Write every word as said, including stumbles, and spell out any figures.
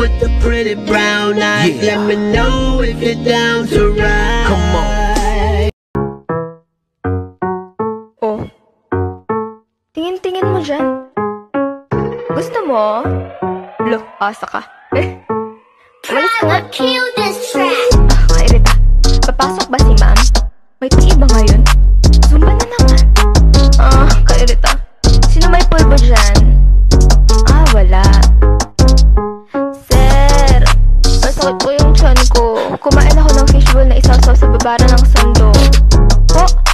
with the pretty brown eyes. Yeah. Let me know if you're down to ride. Come on. Oh, tingin-tingin mo dyan. Gusto mo? Lo, asa ka. Eh, umalis ka nga. Ah, kairita. Papasok ba si ma'am? May iba ngayon? Zumba na naman. Ah, kairita. Sino may pulbo dyan? Ah, wala. Sir, masakit po yung tiyan ko. Kumain ako ng fishbowl na isasaw sa babara ng sando. Po?